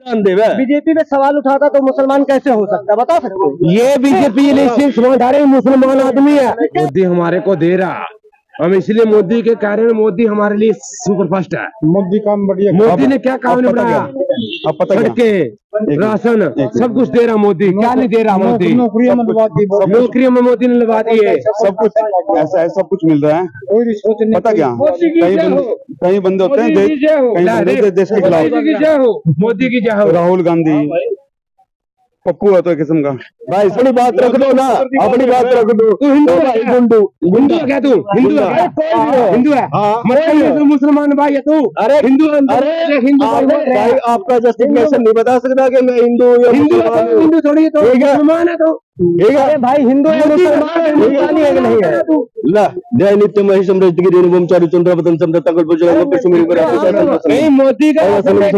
BJP में सवाल उठाता तो मुसलमान कैसे हो सकता, बता सकते हो? ये बीजेपी इलेक्शन मुसलमान आदमी है। मोदी हमारे को दे रहा, हम इसलिए मोदी के कारण, मोदी हमारे लिए सुपरफास्ट है। मोदी काम बढ़िया, मोदी ने क्या काम नहीं बनाया, सड़कें, राशन सब कुछ दे रहा मोदी। क्या नहीं दे रहा मोदी? नौकरियां में मोदी ने लगा दी है। सब कुछ ऐसा सब कुछ मिल रहा है। कोई रिश्वत नहीं। पता क्या, कई बंदे होते हैं देश के खिलाफ। मोदी की जय हो। राहुल गांधी, पप्पू है तो किस्म का। भाई अपनी बात रख दो ना, अपनी बात रख दो। तू हिंदू है, हिंदू है क्या? तू हिंदू है? हिंदू है? मतलब मुसलमान भाई है तू? अरे हिंदू, अरे हिंदू भाई आपका जस्टिफिकेशन नहीं बता सकता कि मैं हिंदू हूँ। हिंदू थोड़ी तो मुसलमान है तो ठीक है भाई। हिंदू है मुसलमान है नहीं है? ला जय नित्य महेश समृद्धि की रेणु चारु चंद्र बदन समृद्ध कल्प जल कश्मीर पर नहीं मोदी का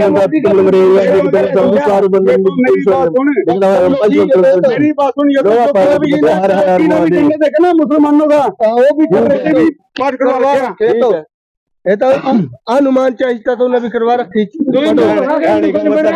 मेरी बात सुनिए, देखे ना मुसलमानों का वो भी पाठ करवा, ये तो अनुमान चाहिए तो भी करवा रखी। नहीं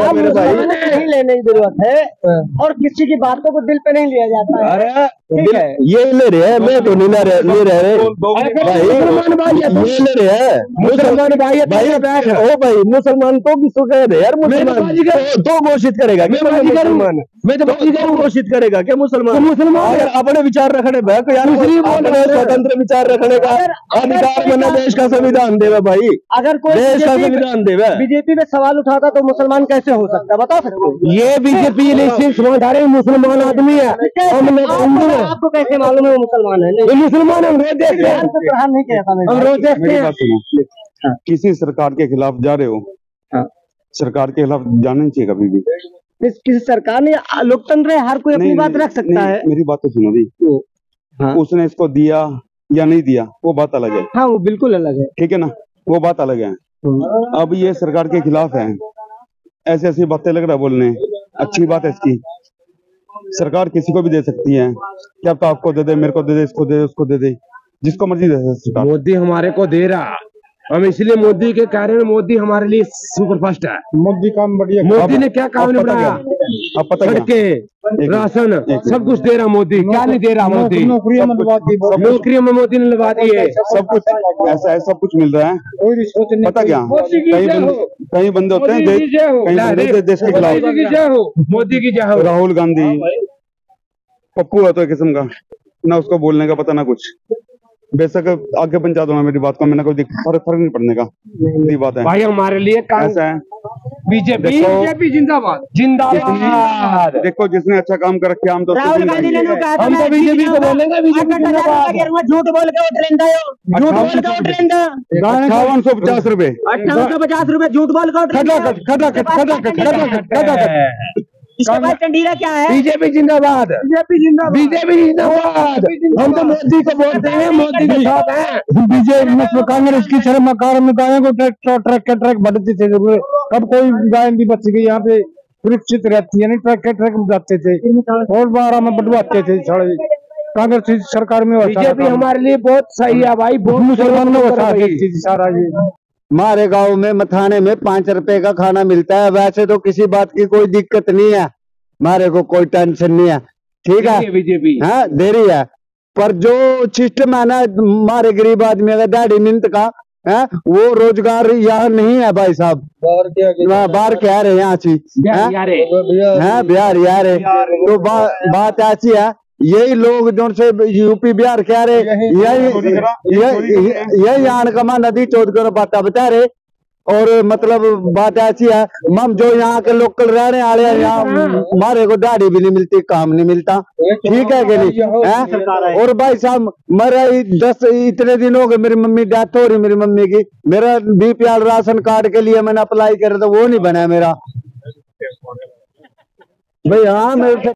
लेने की जरूरत है और किसी की बातों को दिल पे नहीं लिया जाता है। अरे ठीक है, ये ले रहे हैं, मैं तो नहीं ले रहे मुसलमान भाई, ये ले रहे हैं मुसलमान भाई। ओ भाई मुसलमान तो किसको कह रहे यार? मुसलमान तो घोषित करेगा कि मुसलमान, मैं तो घोषित करेगा क्या मुसलमान? मुसलमान अपने विचार रखने स्वतंत्र विचार रखने का अधिकार बना देश का संविधान देवा भाई। अगर कोई देश का संविधान देवा बीजेपी में सवाल उठाता तो मुसलमान कैसे हो सकता, बता सकते हो? ये बीजेपी इलेक्शन मुसलमान आदमी है। आपको कैसे मालूम है वो मुसलमान है? नहीं मुसलमान है, रोज देखते हैं। नहीं कहता, हम रोज देखते हैं। किसी सरकार के खिलाफ जा रहे हो, सरकार के खिलाफ जाना नहीं चाहिए कभी भी। किसी सरकार ने, लोकतंत्र है, हर कोई अपनी बात रख सकता है। मेरी बात तो सुनो भी, उसने इसको दिया या नहीं दिया वो बात अलग है। हाँ वो बिल्कुल अलग है, ठीक है ना, वो बात अलग है। अब ये सरकार के खिलाफ है, ऐसी ऐसी बातें लग रहा है बोलने। अच्छी बात है इसकी, सरकार किसी को भी दे सकती है। क्या तो आपको दे दे, मेरे को दे दे, इसको दे दे, उसको दे दे, जिसको मर्जी दे दे। मोदी हमारे को दे रहा, हम इसलिए मोदी के कारण, मोदी हमारे लिए सुपरफास्ट है। मोदी काम बढ़िया, मोदी ने क्या काम नहीं बनाया, सड़कें, राशन सब कुछ दे रहा मोदी। क्या नहीं दे रहा मोदी? नौकरियां में मोदी ने लगा दी है। सब कुछ ऐसा सब कुछ मिल रहा है। कोई रिश्वत नहीं। पता क्या, कई बंदे होते हैं देश के खिलाफ। मोदी की जय हो। राहुल गांधी, पप्पू है तो किस्म का, ना उसको बोलने का पता ना कुछ। बेशक आगे बन जाता हूँ मेरी बात को, मैंने कोई फर्क नहीं पड़ने का। ये बात है भाई हमारे लिए ऐसा है। बीजेपी जिंदाबाद जिंदाबाद। देखो जिसने अच्छा काम कर रखे, हम तो राहुल गांधी ने हम तो बीजेपी को बोलेंगे। बीजेपी झूठ बोल के वोट लेंदा हो, झूठ बोल के वोट लेंदा। 5850 रुपए, 5850 रुपए झूठ बोल के। इसके बाद चंडीला क्या है? बीजेपी जिंदाबाद, बीजेपी जिंदाबाद। हम तो मोदी को वोट देंगे, मोदी के साथ हैं। बीजेपी कांग्रेस की शर्म गायों को ट्रक के ट्रक बढ़ते थे। अब कोई गाय भी बच गई यहाँ पे, सुरक्षित रहती है। नहीं ट्रक के ट्रक जाते थे और 12 में बढ़वाते थे। कांग्रेस सरकार में बीजेपी हमारे लिए बहुत सही है भाई। बहुत मुसलमानों को सारा ये हमारे गांव में मथाने में 5 रुपए का खाना मिलता है। वैसे तो किसी बात की कोई दिक्कत नहीं है, हमारे को कोई टेंशन नहीं है। ठीक है, बीजेपी हाँ दे रही है, पर जो सिस्टम है ना हमारे गरीब आदमी का दाढ़ी मिनट का है, वो रोजगार यहाँ नहीं है भाई साहब। बाहर क्या रहे यहाँ से बिहार यार है। तो बात ऐसी है, यही लोग जो से यूपी बिहार क्या रहे, यही आन कमा नदी चौथ करो बात बता रहे। और मतलब बात ऐसी है, हम जो यहाँ के लोकल रहने वाले हैं, यहाँ हमारे को दाढ़ी भी नहीं मिलती, काम नहीं मिलता। ठीक है कि नहीं है? और भाई साहब मेरा 10 इतने दिन हो गए, मेरी मम्मी डेथ हो रही, मेरी मम्मी की। मेरा बीपीएल राशन कार्ड के लिए मैंने अप्लाई करा था, वो नहीं बना मेरा भाई। हाँ मेरे